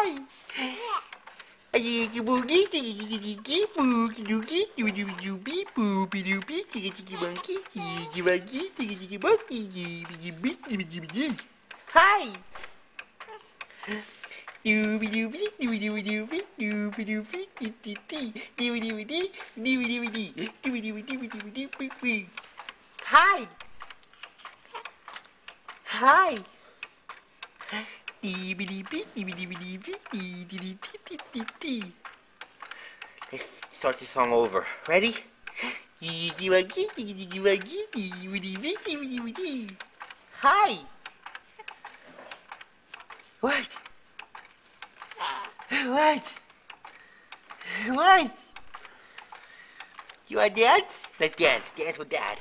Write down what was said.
Hi. Hi. Hi. Let's start this song over. Ready? Hi. What? What? What? You want to dance? Let's dance. Dance with Dad.